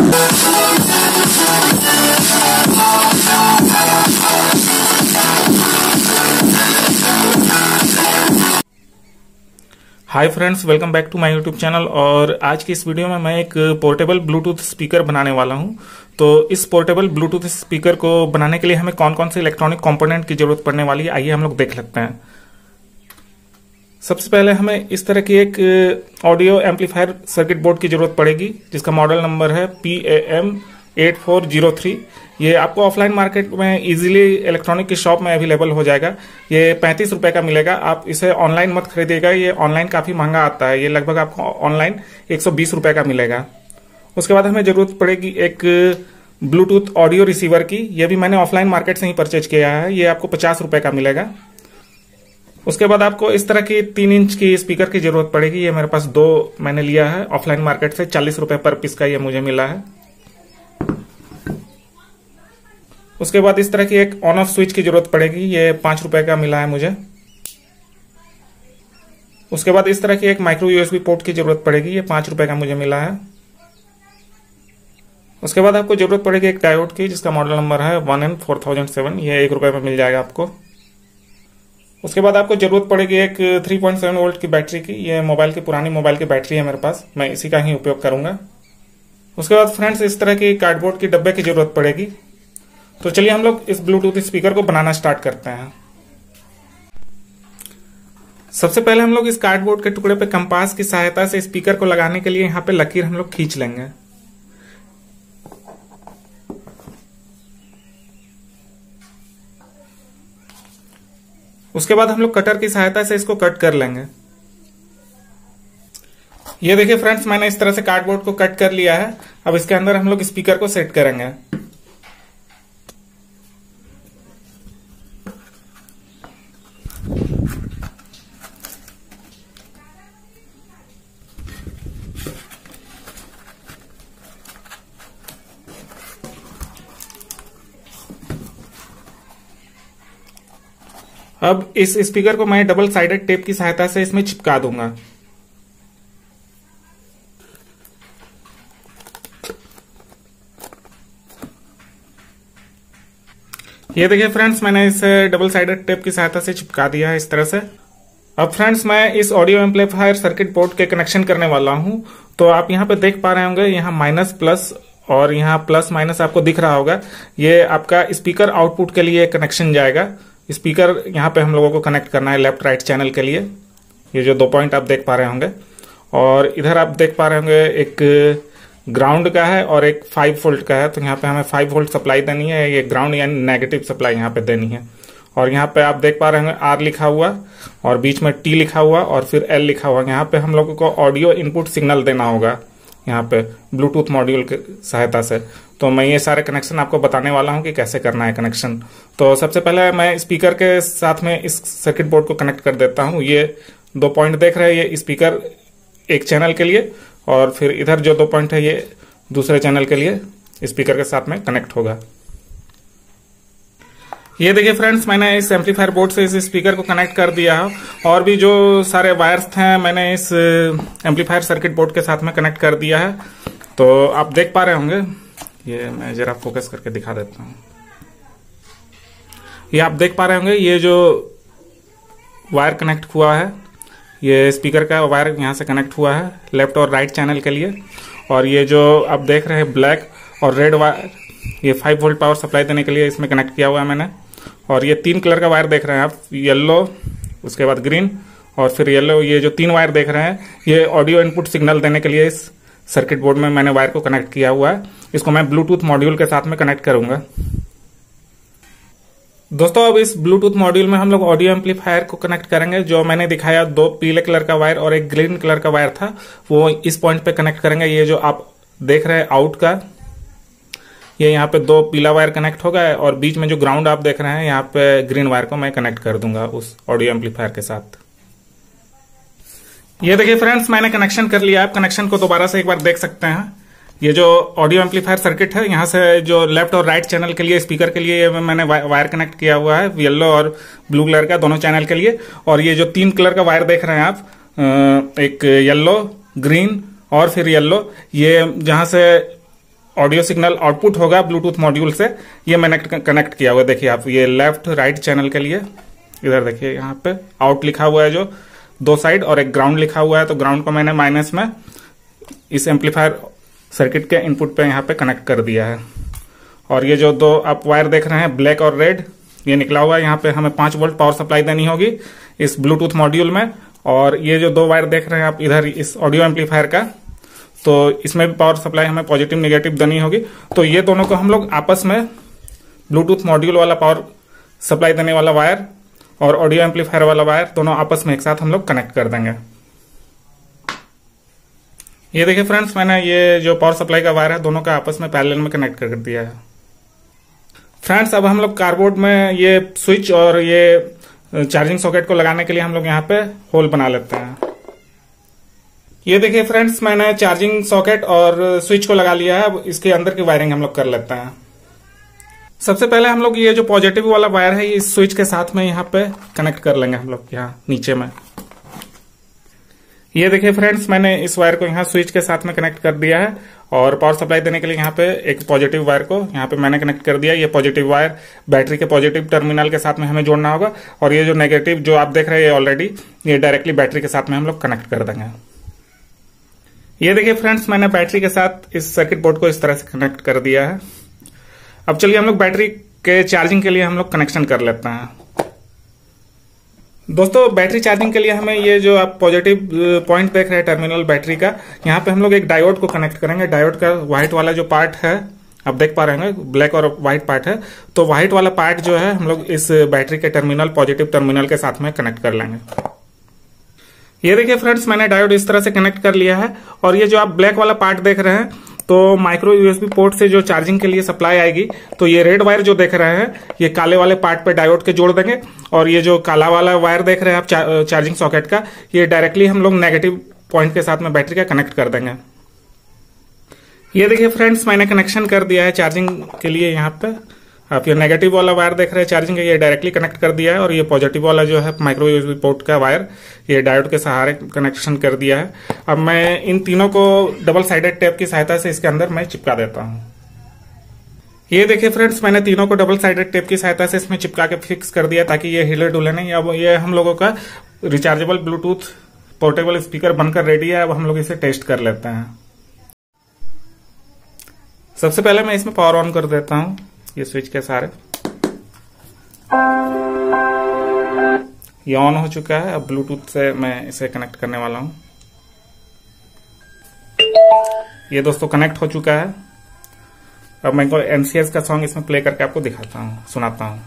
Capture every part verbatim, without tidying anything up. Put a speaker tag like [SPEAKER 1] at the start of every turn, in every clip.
[SPEAKER 1] Hi friends, welcome back to my YouTube channel. और आज की इस वीडियो में मैं एक पोर्टेबल ब्लूटूथ स्पीकर बनाने वाला हूं। तो इस पोर्टेबल ब्लूटूथ स्पीकर को बनाने के लिए हमें कौन कौन से इलेक्ट्रॉनिक कंपोनेंट की जरूरत पड़ने वाली है, आइए हम लोग देख लेते हैं। सबसे पहले हमें इस तरह की एक ऑडियो एम्पलीफायर सर्किट बोर्ड की जरूरत पड़ेगी, जिसका मॉडल नंबर है P A M eight four zero three. ये आपको ऑफलाइन मार्केट में इजीली इलेक्ट्रॉनिक की शॉप में अवेलेबल हो जाएगा। ये पैंतीस रुपए का मिलेगा। आप इसे ऑनलाइन मत खरीदिएगा, ये ऑनलाइन काफी महंगा आता है। ये लगभग आपको ऑनलाइन एक सौ बीस रुपए का मिलेगा। उसके बाद हमें जरूरत पड़ेगी एक ब्लूटूथ ऑडियो रिसीवर की। ये भी मैंने ऑफलाइन मार्केट से ही परचेज किया है। ये आपको पचास रुपए का मिलेगा। उसके बाद आपको इस तरह की तीन इंच की स्पीकर की जरूरत पड़ेगी। ये मेरे पास दो मैंने लिया है ऑफलाइन मार्केट से, चालीस रुपए पर पीस का ये मुझे मिला है। उसके बाद इस तरह की एक ऑन ऑफ स्विच की जरूरत पड़ेगी। ये पांच रुपए का मिला है मुझे। उसके बाद इस तरह की एक माइक्रो यूएसबी पोर्ट की जरूरत पड़ेगी। ये पांच रुपए का मुझे मिला है। उसके बाद आपको जरूरत पड़ेगी एक डायोड की, जिसका मॉडल नंबर है one N four thousand seven. ये एक रुपए में मिल जाएगा आपको। उसके बाद आपको जरूरत पड़ेगी एक थ्री पॉइंट सेवन वोल्ट की बैटरी की। ये मोबाइल की पुरानी मोबाइल की बैटरी है मेरे पास, मैं इसी का ही उपयोग करूंगा। उसके बाद फ्रेंड्स इस तरह की कार्डबोर्ड की डब्बे की जरूरत पड़ेगी। तो चलिए हम लोग इस ब्लूटूथ स्पीकर को बनाना स्टार्ट करते हैं। सबसे पहले हम लोग इस कार्डबोर्ड के टुकड़े पे कंपास की सहायता से स्पीकर को लगाने के लिए यहां पे लकीर हम लोग खींच लेंगे। उसके बाद हम लोग कटर की सहायता से इसको कट कर लेंगे। ये देखिए फ्रेंड्स, मैंने इस तरह से कार्डबोर्ड को कट कर लिया है। अब इसके अंदर हम लोग स्पीकर को सेट करेंगे। अब इस स्पीकर को मैं डबल साइडेड टेप की सहायता से इसमें चिपका दूंगा। ये देखिए फ्रेंड्स, मैंने इसे डबल साइडेड टेप की सहायता से चिपका दिया है इस तरह से। अब फ्रेंड्स मैं इस ऑडियो एम्पलीफायर सर्किट बोर्ड के कनेक्शन करने वाला हूं। तो आप यहां पे देख पा रहे होंगे, यहां माइनस प्लस और यहां प्लस माइनस आपको दिख रहा होगा। ये आपका स्पीकर आउटपुट के लिए कनेक्शन जाएगा। स्पीकर यहाँ पे हम लोगों को कनेक्ट करना है लेफ्ट राइट चैनल के लिए। ये जो दो पॉइंट आप देख पा रहे होंगे, और इधर आप देख पा रहे होंगे एक ग्राउंड का है और एक फाइव वोल्ट का है। तो यहाँ पे हमें फाइव वोल्ट सप्लाई देनी है। ये ग्राउंड यानी नेगेटिव सप्लाई यहाँ पे देनी है। और यहाँ पे आप देख पा रहे होंगे आर लिखा हुआ और बीच में टी लिखा हुआ और फिर एल लिखा हुआ। यहाँ पे हम लोगों को ऑडियो इनपुट सिग्नल देना होगा यहाँ पे ब्लूटूथ मॉड्यूल की सहायता से। तो मैं ये सारे कनेक्शन आपको बताने वाला हूँ कि कैसे करना है कनेक्शन। तो सबसे पहले मैं स्पीकर के साथ में इस सर्किट बोर्ड को कनेक्ट कर देता हूँ। ये दो पॉइंट देख रहे हैं, ये स्पीकर एक चैनल के लिए, और फिर इधर जो दो पॉइंट है ये दूसरे चैनल के लिए स्पीकर के साथ में कनेक्ट होगा। ये देखिए फ्रेंड्स, मैंने इस एम्पलीफायर बोर्ड से इस स्पीकर को कनेक्ट कर दिया है। और भी जो सारे वायर्स थे मैंने इस एम्पलीफायर सर्किट बोर्ड के साथ में कनेक्ट कर दिया है। तो आप देख पा रहे होंगे, ये मैं जरा फोकस करके दिखा देता हूँ। ये आप देख पा रहे होंगे, ये जो वायर कनेक्ट हुआ है, ये स्पीकर का वायर यहाँ से कनेक्ट हुआ है लेफ्ट और राइट चैनल के लिए। और ये जो आप देख रहे हैं ब्लैक और रेड वायर, ये फाइव वोल्ट पावर सप्लाई देने के लिए इसमें कनेक्ट किया हुआ है मैंने। और ये तीन कलर का वायर देख रहे हैं आप, येलो, उसके बाद ग्रीन और फिर येलो। ये जो तीन वायर देख रहे हैं ये ऑडियो इनपुट सिग्नल देने के लिए इस सर्किट बोर्ड में मैंने वायर को कनेक्ट किया हुआ है। इसको मैं ब्लूटूथ मॉड्यूल के साथ में कनेक्ट करूंगा। दोस्तों अब इस ब्लूटूथ मॉड्यूल में हम लोग ऑडियो एम्पलीफायर को कनेक्ट करेंगे। जो मैंने दिखाया दो पीले कलर का वायर और एक ग्रीन कलर का वायर था, वो इस पॉइंट पे कनेक्ट करेंगे। ये जो आप देख रहे हैं आउट का, ये यहाँ पे दो पीला वायर कनेक्ट होगा और बीच में जो ग्राउंड आप देख रहे हैं यहाँ पे ग्रीन वायर को मैं कनेक्ट कर दूंगा उस ऑडियो एम्पलीफायर के साथ। ये देखिए फ्रेंड्स, मैंने कनेक्शन कर लिया। आप कनेक्शन को दोबारा से एक बार देख सकते हैं। ये जो ऑडियो एम्पलीफायर सर्किट है, यहाँ से जो लेफ्ट और राइट चैनल के लिए स्पीकर के लिए मैंने वायर कनेक्ट किया हुआ है, येलो और ब्लू कलर का दोनों चैनल के लिए। और ये जो तीन कलर का वायर देख रहे हैं आप, एक येलो, ग्रीन और फिर येलो, ये जहां से ऑडियो सिग्नल आउटपुट होगा ब्लूटूथ मॉड्यूल से, ये मैंने कनेक्ट किया हुआ है। देखिए आप, ये लेफ्ट राइट चैनल के लिए इधर देखिए यहाँ पे आउट लिखा हुआ है जो दो साइड, और एक ग्राउंड लिखा हुआ है, तो ग्राउंड को मैंने माइनस में इस एम्पलीफायर सर्किट के इनपुट पे यहाँ पे कनेक्ट कर दिया है। और ये जो दो आप वायर देख रहे हैं ब्लैक और रेड, ये निकला हुआ है, यहाँ पे हमें पांच वोल्ट पावर सप्लाई देनी होगी इस ब्लूटूथ मॉड्यूल में। और ये जो दो वायर देख रहे हैं आप इधर इस ऑडियो एम्पलीफायर का, तो इसमें भी पावर सप्लाई हमें पॉजिटिव नेगेटिव देनी होगी। तो ये दोनों को हम लोग आपस में ब्लूटूथ मॉड्यूल वाला पावर सप्लाई देने वाला वायर और ऑडियो एम्पलीफायर वाला वायर दोनों आपस में एक साथ हम लोग कनेक्ट कर देंगे। ये देखिए फ्रेंड्स, मैंने ये जो पावर सप्लाई का वायर है दोनों का आपस में पैरेलल में कनेक्ट कर दिया है। फ्रेंड्स, अब हम लोग कार्डबोर्ड में ये स्विच और ये चार्जिंग सॉकेट को लगाने के लिए हम लोग यहाँ पे होल बना लेते हैं। ये देखिए फ्रेंड्स, मैंने चार्जिंग सॉकेट और स्विच को लगा लिया है। अब इसके अंदर की वायरिंग हम लोग कर लेते हैं। सबसे पहले हम लोग ये जो पॉजिटिव वाला वायर है इस स्विच के साथ में यहाँ पे कनेक्ट कर लेंगे हम लोग यहाँ नीचे में। ये देखिए फ्रेंड्स, मैंने इस वायर को यहाँ स्विच के साथ में कनेक्ट कर दिया है और पावर सप्लाई देने के लिए यहाँ पे एक पॉजिटिव वायर को यहाँ पे मैंने कनेक्ट कर दिया। ये पॉजिटिव वायर बैटरी के पॉजिटिव टर्मिनल के साथ में हमें जोड़ना होगा, और ये जो नेगेटिव जो आप देख रहे हैं ऑलरेडी ये डायरेक्टली बैटरी के साथ में हम लोग कनेक्ट कर देंगे। ये देखिए फ्रेंड्स, मैंने बैटरी के साथ इस सर्किट बोर्ड को इस तरह से कनेक्ट कर दिया है। अब चलिए हम लोग बैटरी के चार्जिंग के लिए हम लोग कनेक्शन कर लेते हैं। दोस्तों, बैटरी चार्जिंग के लिए हमें ये जो आप पॉजिटिव पॉइंट देख रहे हैं टर्मिनल बैटरी का, यहाँ पे हम लोग एक डायोड को कनेक्ट करेंगे। डायोड का व्हाइट वाला जो पार्ट है आप देख पा रहे हैं, ब्लैक और व्हाइट पार्ट है, तो व्हाइट वाला पार्ट जो है हम लोग इस बैटरी के टर्मिनल पॉजिटिव टर्मिनल के साथ में कनेक्ट कर लेंगे। ये देखिए फ्रेंड्स, मैंने डायोड इस तरह से कनेक्ट कर लिया है। और ये जो आप ब्लैक वाला पार्ट देख रहे हैं, तो माइक्रो यूएसबी पोर्ट से जो चार्जिंग के लिए सप्लाई आएगी, तो ये रेड वायर जो देख रहे हैं ये काले वाले पार्ट पे डायोड के जोड़ देंगे, और ये जो काला वाला वायर देख रहे हैं आप चा, चार्जिंग सॉकेट का, ये डायरेक्टली हम लोग नेगेटिव पॉइंट के साथ में बैटरी का कनेक्ट कर देंगे। ये देखिए फ्रेंड्स, मैंने कनेक्शन कर दिया है चार्जिंग के लिए। यहाँ पे आप ये नेगेटिव वाला वायर देख रहे हैं चार्जिंग का, ये डायरेक्टली कनेक्ट कर दिया है, और ये पॉजिटिव वाला जो है माइक्रो यूएसबी पोर्ट का वायर ये डायोड के सहारे कनेक्शन कर दिया है। अब मैं इन तीनों को डबल साइडेड टेप की सहायता से इसके अंदर मैं चिपका देता हूं। ये देखिए फ्रेंड्स, मैंने तीनों को डबल साइडेड टेप की सहायता से इसमें चिपका के फिक्स कर दिया ताकि ये हिले डुले नहीं। अब ये हम लोगों का रिचार्जेबल ब्लूटूथ पोर्टेबल स्पीकर बनकर रेडी है। अब हम लोग इसे टेस्ट कर लेते हैं। सबसे पहले मैं इसमें पावर ऑन कर देता हूं ये स्विच के सहारे। ये ऑन हो चुका है। अब ब्लूटूथ से मैं इसे कनेक्ट करने वाला हूं। ये दोस्तों कनेक्ट हो चुका है। अब मैं को एनसीएस का सॉन्ग इसमें प्ले करके आपको दिखाता हूं, सुनाता हूं।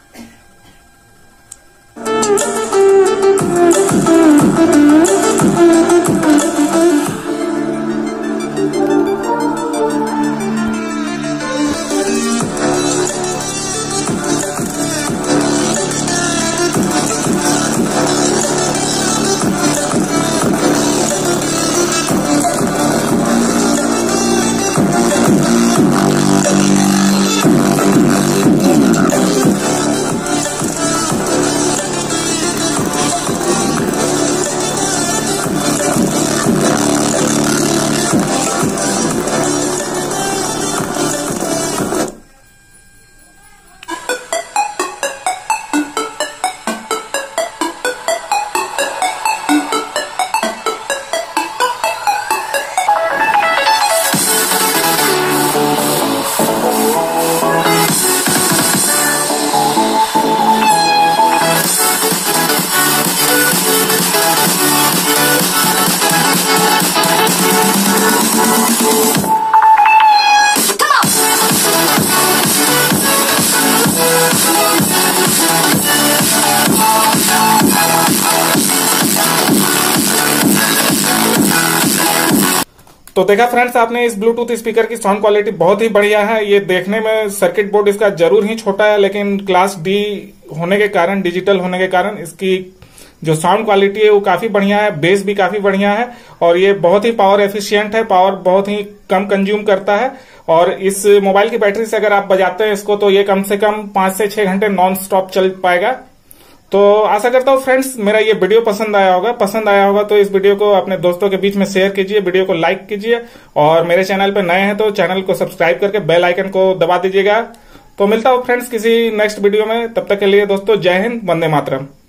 [SPEAKER 1] तो देखा फ्रेंड्स आपने, इस ब्लूटूथ स्पीकर की साउंड क्वालिटी बहुत ही बढ़िया है। ये देखने में सर्किट बोर्ड इसका जरूर ही छोटा है, लेकिन क्लास डी होने के कारण, डिजिटल होने के कारण इसकी जो साउंड क्वालिटी है वो काफी बढ़िया है। बेस भी काफी बढ़िया है और ये बहुत ही पावर एफिशिएंट है, पावर बहुत ही कम कंज्यूम करता है। और इस मोबाइल की बैटरी से अगर आप बजाते हैं इसको तो ये कम से कम पांच से छह घंटे नॉन स्टॉप चल पाएगा। तो आशा करता हूँ फ्रेंड्स मेरा ये वीडियो पसंद आया होगा। पसंद आया होगा तो इस वीडियो को अपने दोस्तों के बीच में शेयर कीजिए, वीडियो को लाइक कीजिए और मेरे चैनल पे नए हैं तो चैनल को सब्सक्राइब करके बेल आइकन को दबा दीजिएगा। तो मिलता हूँ फ्रेंड्स किसी नेक्स्ट वीडियो में, तब तक के लिए दोस्तों जय हिंद, वंदे मातरम।